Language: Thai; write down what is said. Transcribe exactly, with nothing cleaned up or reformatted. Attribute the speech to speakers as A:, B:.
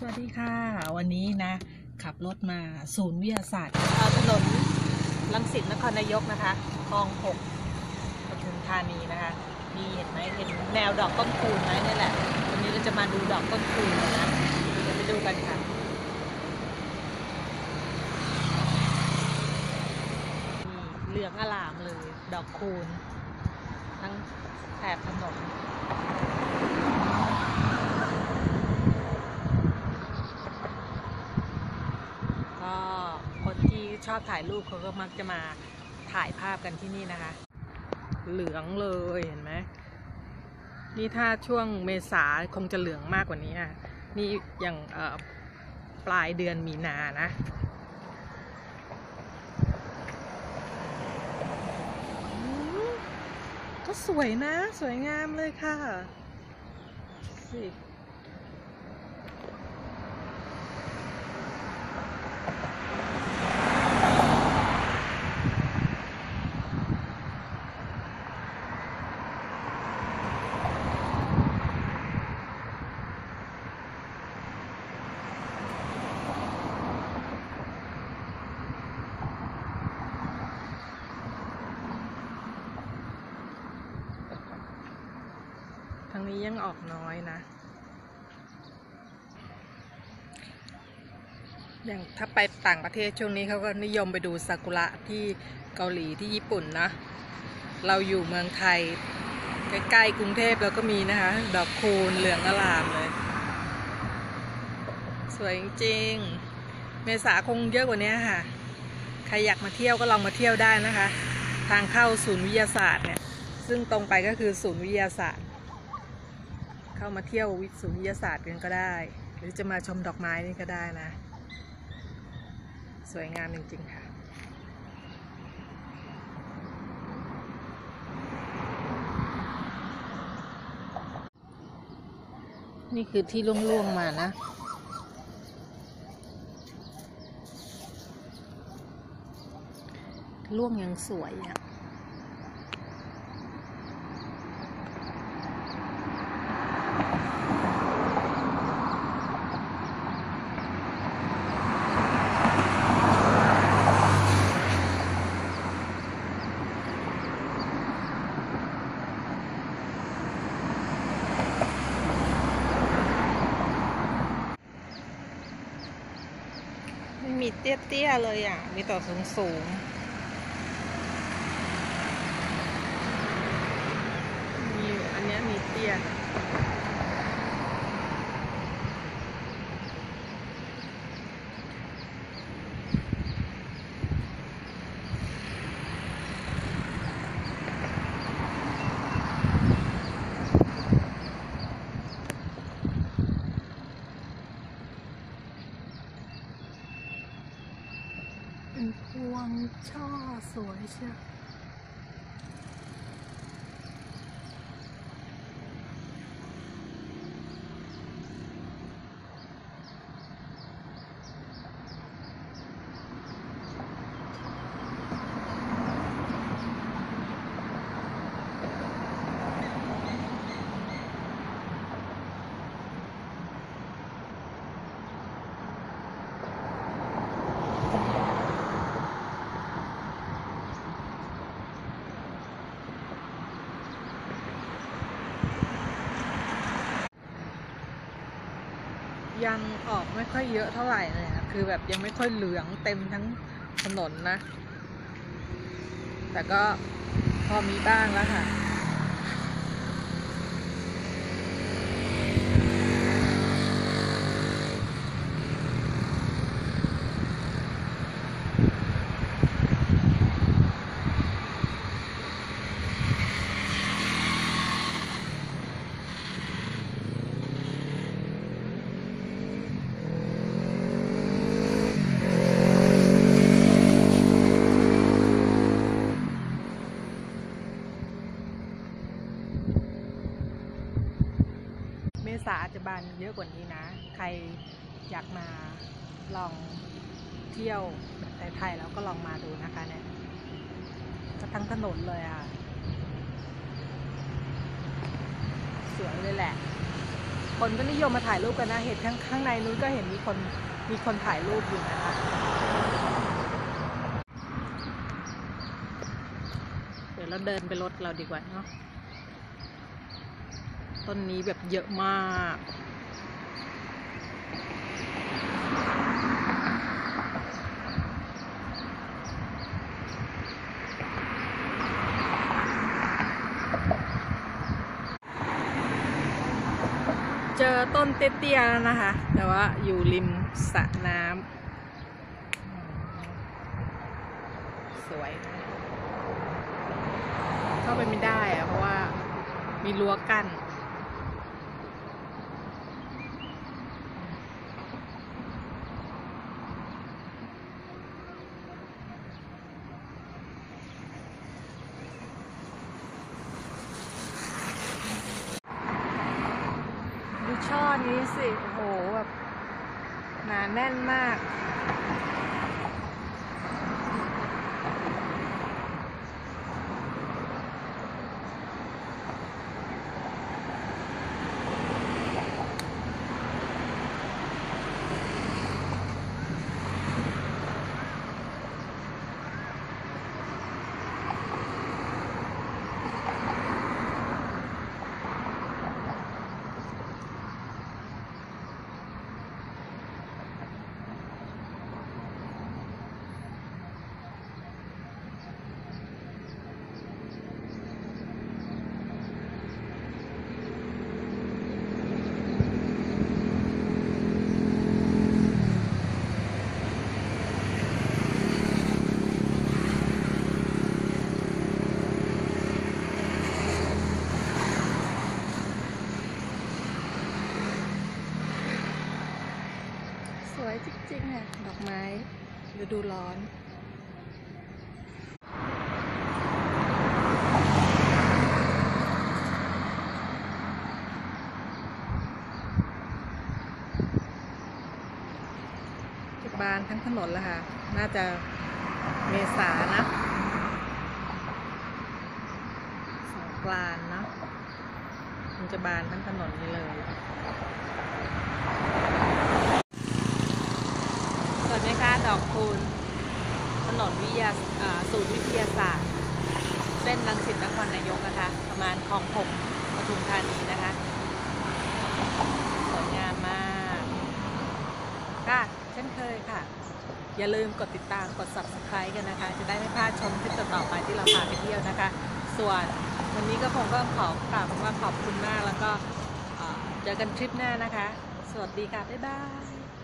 A: วัสดีค่ะวันนี้นะขับรถมาศูนย์วิทยาศาสตร์ถนนรังสิตนครนายกนะคะคลองหกปทุมธานีนะคะมีเห็นไหมเห็นแนวดอกต้นคูณไหมนี่แหละวันนี้เราจะมาดูดอกต้นคูณนะเดี๋ยวไปดูกันค่ะนี่เหลืองอลามเลยดอกคูณทั้งแถบถนนก็คนที่ชอบถ่ายรูปเขาก็มักจะมาถ่ายภาพกันที่นี่นะคะเหลืองเลยเห็นไหมนี่ถ้าช่วงเมษาคงจะเหลืองมากกว่านี้อ่ะนี่อย่างปลายเดือนมีนานะก็สวยนะสวยงามเลยค่ะสิทางนี้ยังออกน้อยนะอย่างถ้าไปต่างประเทศช่วงนี้เขาก็นิยมไปดูซากุระที่เกาหลีที่ญี่ปุ่นนะเราอยู่เมืองไทยใกล้ๆกรุงเทพเราก็มีนะคะดอกคูณเหลืองอลามเลยสวยจริงๆเมษาคงเยอะกว่านี้ค่ะใครอยากมาเที่ยวก็ลองมาเที่ยวได้นะคะทางเข้าศูนย์วิทยาศาสตร์เนี่ยซึ่งตรงไปก็คือศูนย์วิทยาศาสตร์เข้ามาเที่ยวศูนย์วิทยาศาสตร์กันก็ได้หรือจะมาชมดอกไม้นี่ก็ได้นะสวยงามจริงๆค่ะนี่คือที่ล่วงๆมานะล่วงยังสวยอ่ะไม่มีเตี้ยๆเลยอ่ะมีแต่สูงๆมีอันนี้มีเตี้ยเป็นพวงช่อสวยเชียวยังออกไม่ค่อยเยอะเท่าไหร่เลยนะคือแบบยังไม่ค่อยเหลืองเต็มทั้งถนนนะแต่ก็พอมีบ้างแล้วค่ะเมษาอาจจะบานเยอะกว่านี้นะใครอยากมาลองเที่ยวแบบไทยๆแล้วก็ลองมาดูนะคะเนี่ยจะทั้งถนนเลยอ่ะสวยเลยแหละคคนก็นิยมมาถ่ายรูปกันนะเห็นข้างข้างในนู้นก็เห็นมีคนมีคนถ่ายรูปอยู่นะคะเดี๋ยวเราเดินไปรถเราดีกว่าเนาะต้นนี้แบบเยอะมากเจอต้นเตี้ยๆแล้วนะคะแต่ว่าอยู่ริมสระน้ำสวยเข้าไปไม่ได้อะเพราะว่ามีรั้วกั้นดูช่อนี้สิโอ้โหแบบหนาแน่นมากสวยจริงๆค่ะดอกไม้ฤดูร้อนบานทั้งถนนแล้วค่ะน่าจะเมษานะสงกรานต์นะมันจะบานทั้งถนนนี้เลยสวยไหมคะดอกคูณถนนวิทยาศูนย์วิทยาศาสตร์เส้นรังสิตนครนายกนะคะประมาณคลองหกปทุมธานีนะคะสวยงามมากค่ะเช่นเคยค่ะอย่าลืมกดติดตามกด ซับสไครบ์ กันนะคะจะได้ไม่พลาดชมคลิปต่อๆไปที่เราพาไปเที่ยวนะคะส่วนวันนี้ก็คงก็ขอกราบว่าขอบคุณมากแล้วก็เจอกันทริปหน้านะคะสวัสดีค่ะบ๊ายบาย